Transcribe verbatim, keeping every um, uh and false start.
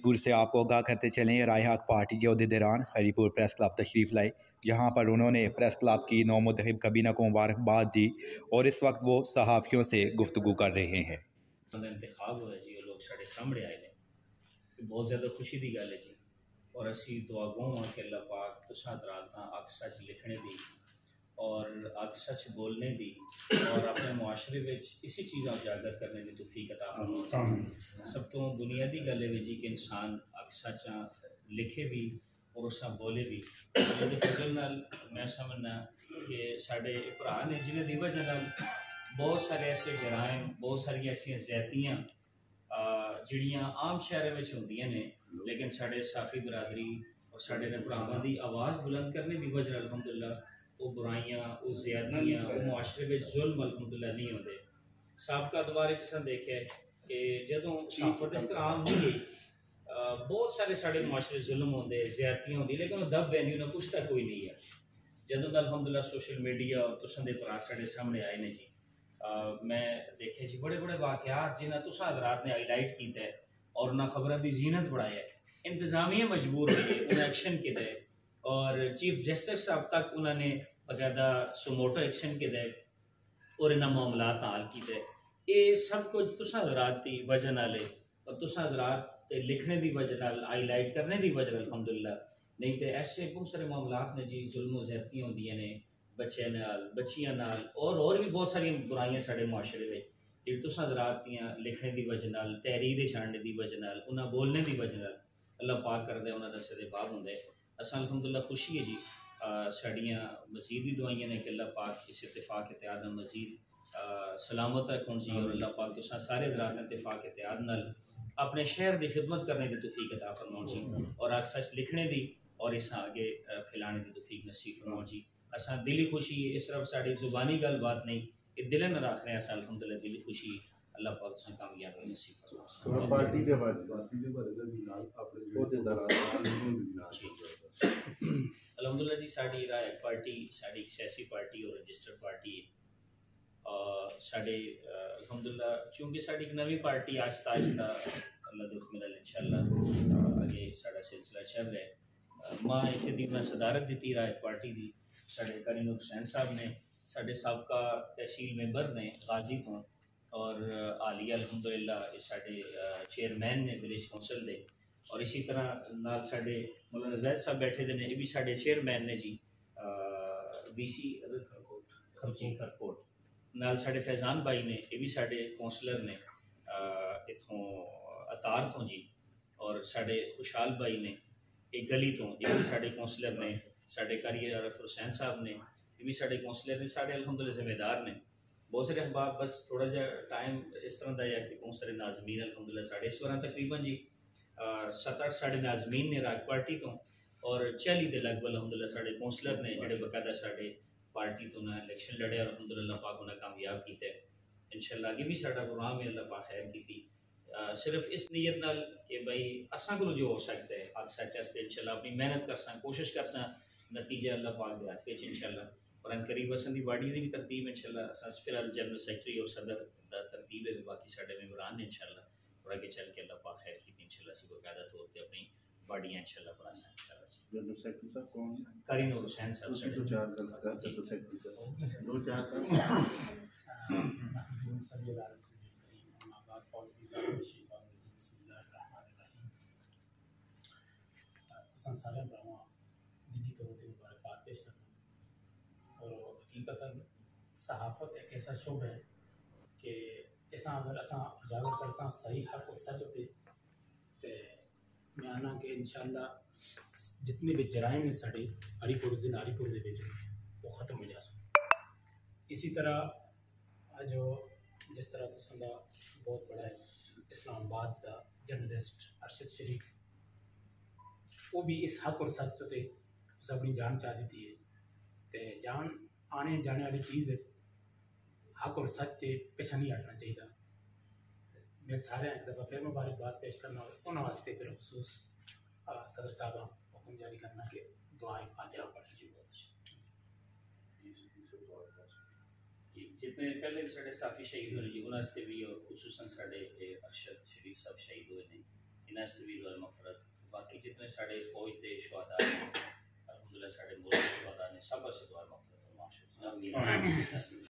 हरीपुर से आपको आगाह करते चलें, राय हक पार्टी के अहदेदारान हरीपुर प्रेस क्लब तशरीफ़ लाए, जहां पर उन्होंने प्रेस क्लब की नौ मुंतखब कबीना को मुबारकबाद दी और इस वक्त वो सहाफ़ियों से गुफ्तगू कर रहे हैं। इंतखाब हुआ जी, लोग साढ़े सामने आए हैं, बहुत ज़्यादा खुशी की गल है जी। और असी दुआ गो हाँ कि अल्लाह पाक तुसां दरातां अक सच लिखने दी और अक सच बोलने दी और अपने मुआशरे में इसी चीज़ां उजागर करने की तौफीक अता फरमाओ। सब तो बुनियादी गल है जी कि इंसान अक सच लिखे भी और उसा बोले भी। फजल नाल मैं समझना कि साढ़े भरा ने जिन्हें दी वजह नाल बहुत सारे ऐसे जराइम, बहुत सारी ऐसी ज्यादतियाँ जिहड़ियां आम शहरों में होंदियां ने, लेकिन साढ़े साफी बरादरी और साढ़े भरावां की आवाज़ बुलंद करने की वजह अल्हम्दुलिल्लाह वो बुराइयां, वो ज्यादतियां, वो मुआशरे में जुल्म अल्हम्दुलिल्लाह नहीं होते। साबका दौर असां देखे कि जदों सहाफत इस तरह आम नहीं गई, बहुत सारे साढ़े मुआशरे जुल्म होंदे, ज्यादतियां होंदी, लेकिन वो दब वैन्यू ना पुछता कोई नहीं है। जदों अल्हम्दुलिल्लाह सोशल मीडिया और तुसां दे भरा साढ़े सामने आए ने जी, Uh, मैं देखे जी बड़े बड़े वाक़यात जिन्हें तुसा हज़रात ने हाईलाइट किया है और ना खबर की जीनत बढ़ाई है। इंतजामिया मजबूर हुई है, उन्हें एक्शन किया है और चीफ जस्टिस साहब तक उन्होंने बकायदा सुमोटो एक्शन किया है और इन्होंने मामलात हल किए। ये सब कुछ तुसा हज़रात की वजह नाल और तुसा हज़रात लिखने की वजह नाल, हाईलाइट करने की वजह अल्हम्दुलिल्लाह, नहीं तो ऐसे बहुत सारे मामलात ने जी, जुल्म ज़्यादतियां होंदियां ने बच्चे नाल, बच्चियां नाल और और भी बहुत सारी बुराइयां साढ़े मुआशरे में जी तुसां हज़रात दियां लिखने की वजह नाल, तहरीर छाड़ने की वजह नाल, उन्हें बोलने की वजह नाल अल्लाह पाक करदे उन्हें दस्से दे बाब होंदे। असां अल्हम्दुलिल्लाह खुशी है जी, साड़ियाँ मजीद भी दुआइयां ने कि अल्लाह पाक इस इत्तेफाक इत्तेहाद नाल मजीद सलामत रखूँ जी और अल्लाह पाक तुसां सारे हज़रात इत्तेफाक इत्तेहाद नाल अपने शहर की खिदमत करने की तौफीक अता फरमाओ जी और अक सच लिखने की और इस आगे फैलाने की तौफीक नसीब फरमाओ जी। असा दिली खुशी है, सिर्फ साड़ी जुबानी गल बात नहीं, ये दिल न रख रहे हैं अल्हम्दुलिल्लाह दिली खुशी अल्लाह पाक से कामयाबी नसीब फरमाए। पार्टी के बाद पार्टी के बारे में नाल अपने अहदेदारान अल्हम्दुलिल्लाह जी, साड़ी राय पार्टी साड़ी सियासी पार्टी और रजिस्टर्ड पार्टी है और साढ़े अल्हम्दुलिल्लाह चूँकि साड़ी एक नवी पार्टी आहिस्ता आहिस्ता अल्लाह दुख मिलल इंशाअल्लाह आगे साड़ा सिलसिला चल रहा है। माँ इतने दी मैं सदारत दी राय पार्टी की साढ़े करीम हुसैन साहब ने, साढ़े सबका तहसील मेंबर ने गाजी तो और आलिया अल्हम्दुलिल्लाह साढ़े चेयरमैन ने विलेज कौंसल दे और इसी तरह नाल साढ़े मौलाना जैद साहब बैठे दे ने, ये भी साढ़े चेयरमैन ने जी वी सी खरकोट खरकोट नाल साढ़े फैजान भाई ने, ये भी साढ़े कौंसलर ने इतों अतार तो जी और साढ़े खुशहाल भाई ने एक गली तो, ये भी साढ़े कौंसलर ने, साढ़े कारी अरफ हुसैन साहब ने, ये भी साढ़े कौंसलर ने, साढ़े अल्हम्दुलिल्लाह जिम्मेदार ने बहुत सारे अहबाब। बस थोड़ा जा टाइम इस तरह का है कि बहुत सारे नाजमीन अल्हम्दुलिल्लाह साढ़े इस बार तकरीबन जी सत्त अठ साढ़े नाजमीन ने राग पार्टी तो और चाली के लगभग अल्हम्दुलिल्लाह साढ़े कौंसलर ने जोड़े बकायदा साढ़े पार्टी तो उन्हें इलेक्शन लड़े और अल्हम्दुलिल्लाह पाक उन्हें कामयाब किया। इंशाअल्लाह अगे भी साढ़ा प्रोग्राम है, अल्लाह पाक खैर की सिर्फ इस नीयत नाल कि भाई असा को जो हो सकता है अग सच वास्ते इंशाअल्लाह अपनी मेहनत करसा, कोशिश करसा, नतीजा अल्लाह पाक दे हाथ विच इंशाअल्लाह। और अन करीब असन दी बाड़ी दी भी तरतीब इंशाअल्लाह अस फिलहाल जनरल सेक्रेटरी और सदर दा तरतीब है, बाकी साढ़े मेंबरान ने इंशाअल्लाह और आगे चल के अल्लाह पाक खैर की इंशाअल्लाह सी बकायदा तौर पे अपनी बाड़ियां इंशाअल्लाह बना सा इंशाअल्लाह। जनरल सेक्रेटरी साहब कौन है? करीम हुसैन साहब साढ़े दो चार कर जनरल सेक्रेटरी दो चार कर सारे ब्राह्मण दिली तौर पर मुबारकबाद पेश करना और हकीकतन सहाफ़त एक ऐसा शोब है कि ऐसा अगर असा उजागर करसा सही हक और सच होते तो मैं आना कि इंशाअल्लाह जितने भी जराइम ने साढ़े हरीपुर जिला हरीपुर के वो ख़त्म हो जा सकें। इसी तरह जो जिस तरह तुम बहुत बड़ा है इस्लामाबाद का जर्नलिस्ट अरशद शरीफ, वो भी इस हक और सच ते उस अपनी जान चाह दी है तो जान आने जाने वाली चीज़ है, हक और सच ते पिछा नहीं हटना चाहिए। मैं सारे एक दफ़ा फिर मुबारकबाद पेश करना और उन्होंने वास्ते फिर खसूस सदर साहब हुक्म जारी करना कि दुआ फातिहा पढ़ जी। जितने पहले भी साढ़े साफी शहीद हुए जी उन्होंने भी और खुसूसन साढ़े अरशद शरीफ साहब शहीद हुए हैं तिना से भी दुआ मफरत बाकी जितने साढ़े फौज के शुहदा ने अल्हम्दुलिल्लाह साढ़े मुल्क के शुहदा ने सब से दुआ मफरत फरमा।